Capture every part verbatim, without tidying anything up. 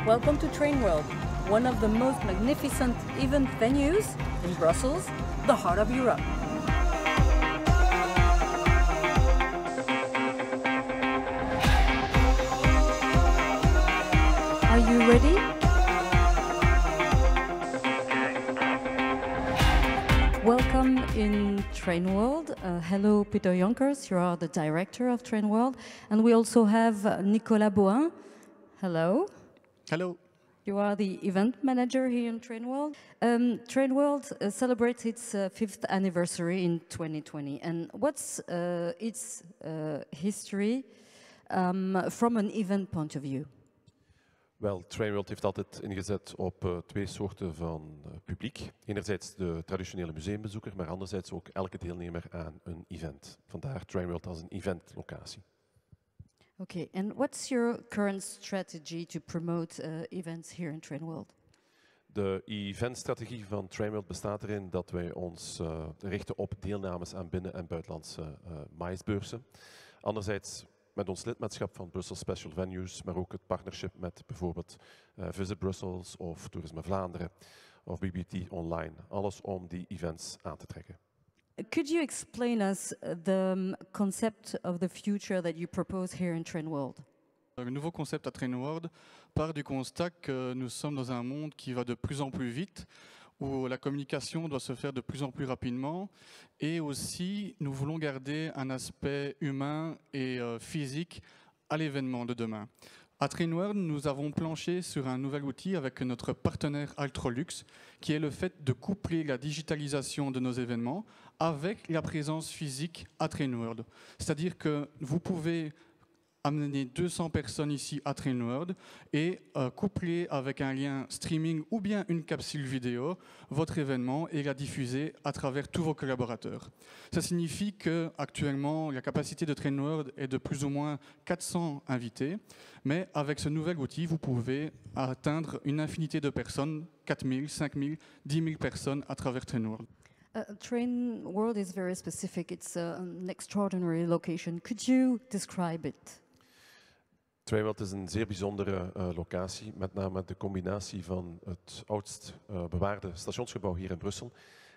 Welcome to Train World, one of the most magnificent event venues in Brussels, the heart of Europe. Are you ready? Welcome in Train World. Uh, hello, Peter Jonkers. You are the director of Train World. And we also have uh, Nicolas Boin. Hello. Hello. You are the event manager here in Train World. Um, Train World uh, celebrates its uh, fifth anniversary in twenty twenty. And what's uh, its uh, history um, from an event point of view? Wel, Train World heeft altijd ingezet op uh, twee soorten van uh, publiek. Enerzijds de traditionele museumbezoeker, maar anderzijds ook elke deelnemer aan een event. Vandaar Train World als een eventlocatie. Okay, and what's your current strategy to promote uh, events here in Train World? De eventstrategie van Train World bestaat erin dat wij ons uh, richten op deelnames aan binnen- en buitenlandse uh, maïsbeurzen. Anderzijds met ons lidmaatschap van Brussels Special Venues, maar ook het partnership met bijvoorbeeld uh, Visit Brussels of Toerisme Vlaanderen of B B T Online. Alles om die events aan te trekken. Could you explain us the um, concept of the future that you propose here in Train World? Le nouveau concept à Train World part du constat que nous sommes dans un monde qui va de plus en plus vite, où la communication doit se faire de plus en plus rapidement, et aussi nous voulons garder un aspect humain et euh, physique à l'événement de demain. À Train World, nous avons planché sur un nouvel outil avec notre partenaire Altrolux, qui est le fait de coupler la digitalisation de nos événements avec la présence physique à Train World. C'est-à-dire que vous pouvez amener deux cents personnes ici à Train World et euh, coupler avec un lien streaming ou bien une capsule vidéo votre événement et la diffuser à travers tous vos collaborateurs. Ça signifie qu'actuellement, la capacité de Train World est de plus ou moins quatre cents invités, mais avec ce nouvel outil, vous pouvez atteindre une infinité de personnes, quatre mille, cinq mille, dix mille personnes à travers Train World. Uh, Train World is very specific. It's uh, an extraordinary location. Could you describe it? Train World is een zeer bijzondere uh, locatie, met name de combinatie van het oudst uh, bewaarde stationsgebouw hier in Brussel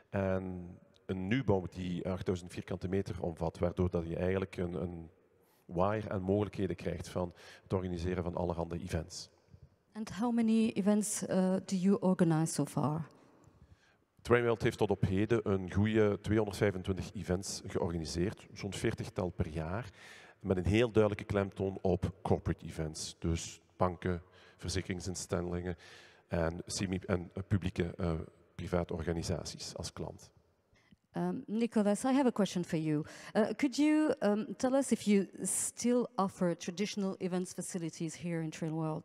en een nieuwbouw die achtduizend vierkante meter omvat, waardoor dat je eigenlijk een, een waaier aan mogelijkheden krijgt van het organiseren van allerhande events. And how many events uh, do you organize so far? Train World heeft tot op heden een goede tweehonderdvijfentwintig events georganiseerd, zo'n veertigtal per jaar, met een heel duidelijke klemtoon op corporate events. Dus banken, verzekeringsinstellingen en, semi- en uh, publieke uh, private organisaties als klant. Um, Nicolas, I have a question for you. Uh, could you um, tell us if you still offer traditional events facilities here in Train World?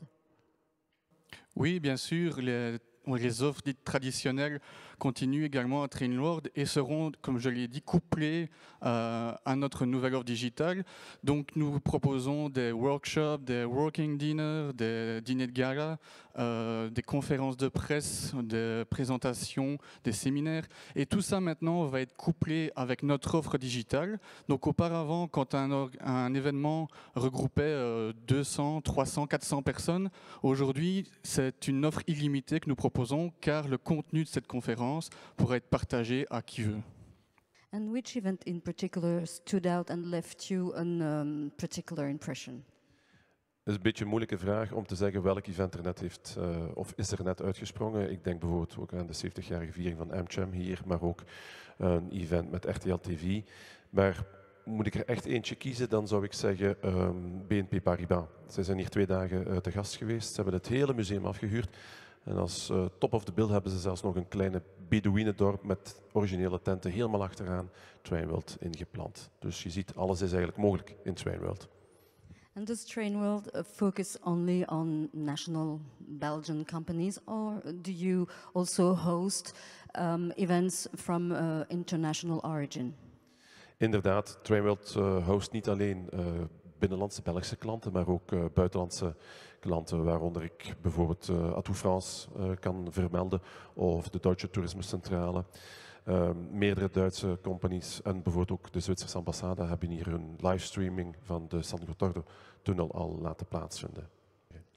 Oui, bien sûr, les, les offres dites traditionnelles continuent également à Train World et seront, comme je l'ai dit, couplées euh, à notre nouvelle offre digitale. Donc nous proposons des workshops, des working dinners, des dîners de gala, euh, des conférences de presse, des présentations, des séminaires. Et tout ça maintenant va être couplé avec notre offre digitale. Donc auparavant, quand un, un événement regroupait euh, deux cents, trois cents, quatre cents personnes, aujourd'hui c'est une offre illimitée que nous proposons car le contenu de cette conférence pourra être partagé à qui veut. And which event in particular stood out and left you a um, particular impression? Het is een beetje een moeilijke vraag om te zeggen welk event er net heeft, uh, of is er net uitgesprongen. Ik denk bijvoorbeeld ook aan de zeventigjarige viering van AmCham hier, maar ook een event met R T L T V. Maar moet ik er echt eentje kiezen, dan zou ik zeggen um, B N P Paribas. Zij zijn hier twee dagen uh, te gast geweest, ze hebben het hele museum afgehuurd. En als uh, top of the bill hebben ze zelfs nog een kleine Bedouinendorp met originele tenten helemaal achteraan Train World ingeplant. Dus je ziet, alles is eigenlijk mogelijk in Train World. And does Train World uh, focus only on national Belgian companies, or do you also host um, events from uh, international origin? Inderdaad, Train World uh, host niet alleen uh, binnenlandse Belgische klanten, maar ook uh, buitenlandse klanten, waaronder ik bijvoorbeeld uh, Atout France uh, kan vermelden, of de Duitse Toerismecentrale. Uh, meerdere Duitse companies en bijvoorbeeld ook de Zwitserse ambassade hebben hier hun livestreaming van de San Gotardo-tunnel al laten plaatsvinden.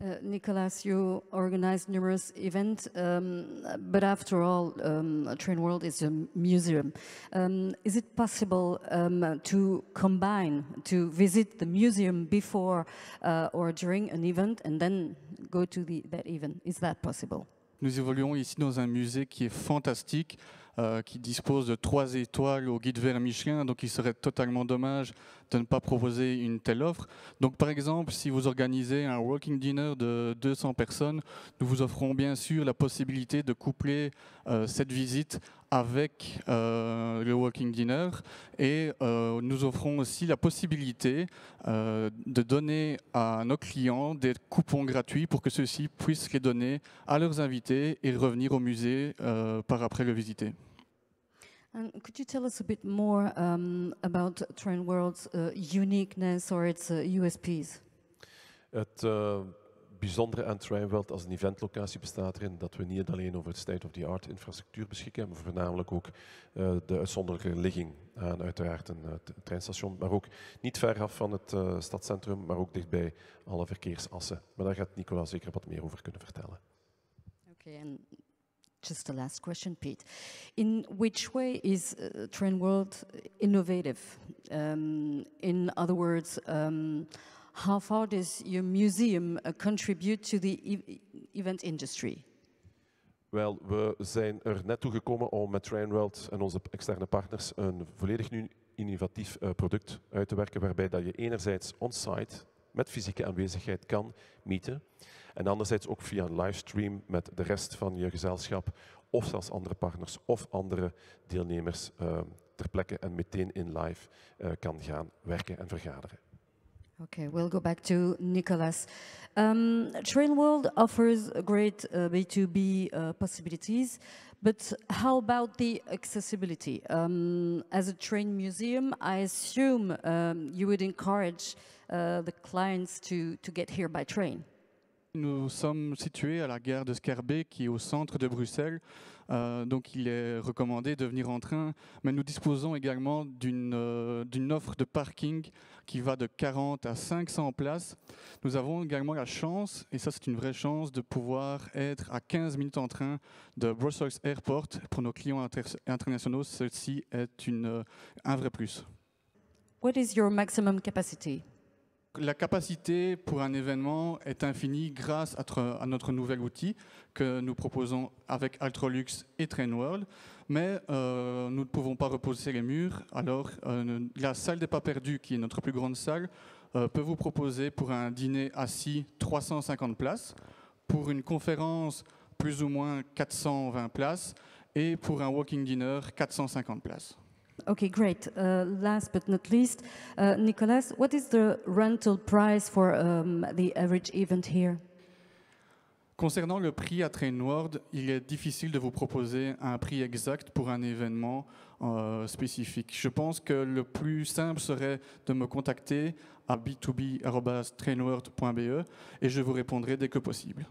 Uh, Nicolas, you organize numerous events, um, but after all, um, Train World is a museum. Um, is it possible um, to combine, to visit the museum before uh, or during an event and then go to the, that event? Is that possible? Nous évoluons ici dans un musée qui est fantastique, euh, qui dispose de trois étoiles au guide vert Michelin, donc il serait totalement dommage de ne pas proposer une telle offre. Donc par exemple, si vous organisez un walking dinner de deux cents personnes, nous vous offrons bien sûr la possibilité de coupler euh, cette visite avec euh, le walking dinner et euh, nous offrons aussi la possibilité euh, de donner à nos clients des coupons gratuits pour que ceux-ci puissent les donner à leurs invités et revenir au musée euh, par après le visiter. And could you tell us a bit more um, about Train World's uh, uniqueness or its uh, U S Ps? Het uh, bijzondere aan Train World als een eventlocatie bestaat erin dat we niet alleen over state-of-the-art infrastructuur beschikken, maar voornamelijk ook uh, de uitzonderlijke ligging aan uiteraard een uh, treinstation, maar ook niet ver af van het uh, stadscentrum, maar ook dichtbij alle verkeersassen. Maar daar gaat Nicolas zeker wat meer over kunnen vertellen. Okay, and just the last question, Pete. In which way is uh, Train World innovative? Um, in other words, um, how far does your museum uh, contribute to the e event industry? Wel, we zijn er net toe gekomen om met Train World en onze externe partners een volledig nu innovatief uh, product uit te werken, waarbij dat je enerzijds on-site met fysieke aanwezigheid kan meeten, en anderzijds ook via een livestream met de rest van je gezelschap, of zelfs andere partners of andere deelnemers uh, ter plekke en meteen in live uh, kan gaan werken en vergaderen. Okay, we'll go back to Nicolas. Um, Train World offers great uh, B two B uh, possibilities, but how about the accessibility? Um, as a train museum, I assume um, you would encourage uh, the clients to, to get here by train. Nous sommes situés à la gare de Scarbeck qui est au centre de Bruxelles, euh, donc il est recommandé de venir en train, mais nous disposons également d'une euh, d'une offre de parking qui va de quarante à cinq cents places. Nous avons également la chance, et ça c'est une vraie chance, de pouvoir être à quinze minutes en train de Brussels Airport. Pour nos clients inter internationaux, ceci est une, euh, un vrai plus. What is your maximum capacity? La capacité pour un événement est infinie grâce à notre nouvel outil que nous proposons avec Altrolux et Train World, mais euh, nous ne pouvons pas reposer les murs. Alors euh, la salle des pas perdus, qui est notre plus grande salle, euh, peut vous proposer pour un dîner assis trois cent cinquante places, pour une conférence plus ou moins quatre cent vingt places et pour un walking dinner quatre cent cinquante places. Okay, great. Uh, last but not least, uh, Nicolas, what is the rental price for um, the average event here? Concernant le prix à Train World, il est difficile de vous proposer un prix exact pour un événement euh, spécifique. Je pense que le plus simple serait de me contacter à b deux b arobase trainworld point b e et je vous répondrai dès que possible.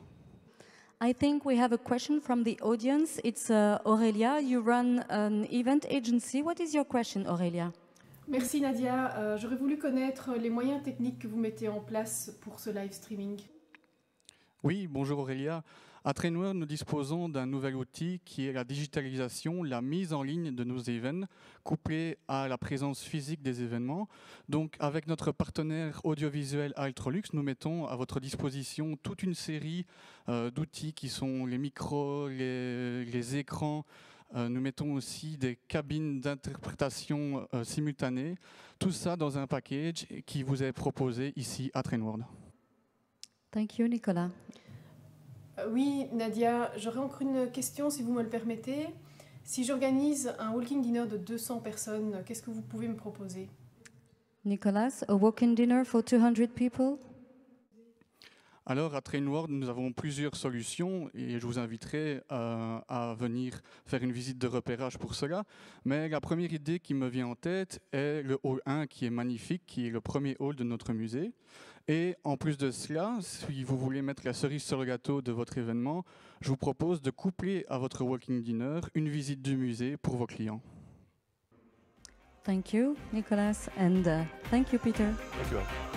I think we have a question from the audience. It's uh, Aurélia. You run an event agency. What is your question, Aurélia? Merci Nadia. Euh, J'aurais voulu connaître les moyens techniques que vous mettez en place pour ce live streaming. Oui, bonjour Aurélia. À Train World, nous disposons d'un nouvel outil qui est la digitalisation, la mise en ligne de nos événements, couplée à la présence physique des événements. Donc, avec notre partenaire audiovisuel Altrolux, nous mettons à votre disposition toute une série euh, d'outils qui sont les micros, les, les écrans. Euh, nous mettons aussi des cabines d'interprétation euh, simultanées. Tout ça dans un package qui vous est proposé ici à Train World. Thank you, Nicolas. Euh, oui, Nadia, j'aurais encore une question si vous me le permettez. Si j'organise un walking dinner de deux cents personnes, qu'est-ce que vous pouvez me proposer? Nicolas, a walk-in dinner for two hundred people? Alors, à Train World, nous avons plusieurs solutions et je vous inviterai euh, à venir faire une visite de repérage pour cela. Mais la première idée qui me vient en tête est le hall un qui est magnifique, qui est le premier hall de notre musée. Et en plus de cela, si vous voulez mettre la cerise sur le gâteau de votre événement, je vous propose de coupler à votre walking dinner une visite du musée pour vos clients. Thank you, Nicolas, and uh, thank you, Peter. Dank u wel.